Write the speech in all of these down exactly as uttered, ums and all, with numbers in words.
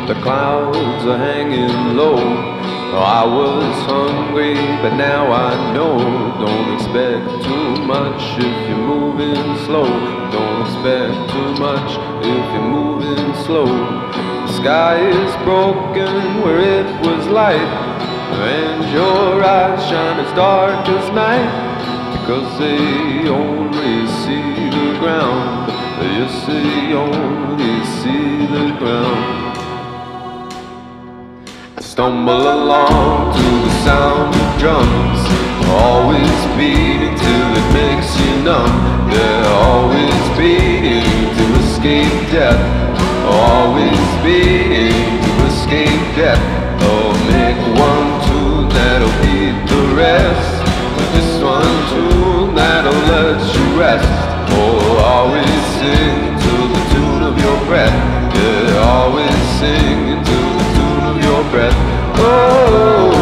the clouds are hanging low. I was hungry, but now I know. Don't expect too much if you're moving slow. Don't expect too much if you're moving slow. The sky is broken where it was light, and your eyes shine as dark as night, because they only see the ground. Yes, they only see the ground. Stumble along to the sound of drums, always beating till it makes you numb. They're always beating to escape death, always beating to escape death. Oh, make one tune that'll beat the rest, this one tune that'll let you rest. Oh, always sing to the tune of your breath. Yeah, always sing to the tune of your breath. Oh,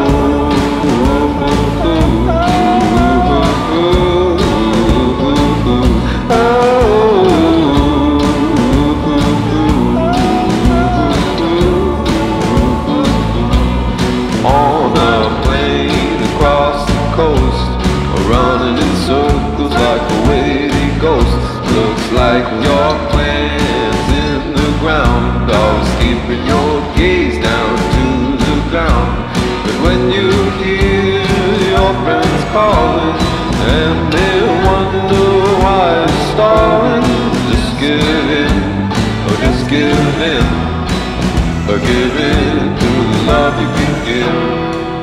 on a plane across the coast, running in circles like a wavy ghost. Looks like your plans in the ground, always keeping your gaze down to the ground. But when you hear your friends calling and they wonder why you're stalling, just give in, or just give in, or give in to the love you can give.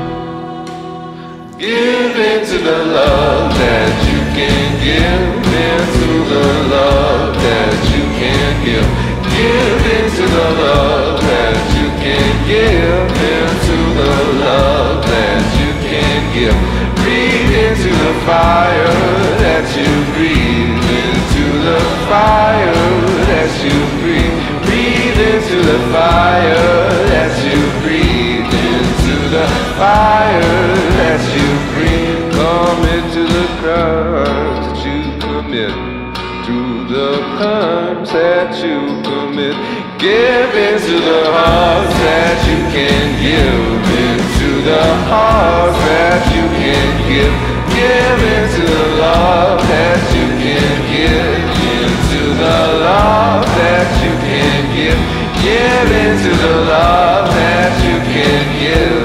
Give in to the love that you can give, into the love that you can give. Give in to the love that you can give, into the love that you can give. Breathe into the fire that you breathe, into the fire that you breathe. Breathe into the fire that you breathe, into the fire that you breathe. Commit to the crimes that you commit, to the crimes that you commit. Give into the heart that you can give, into the heart that you can give. Give into the love that you can give, into the love that you can give. Give into the love that you can give.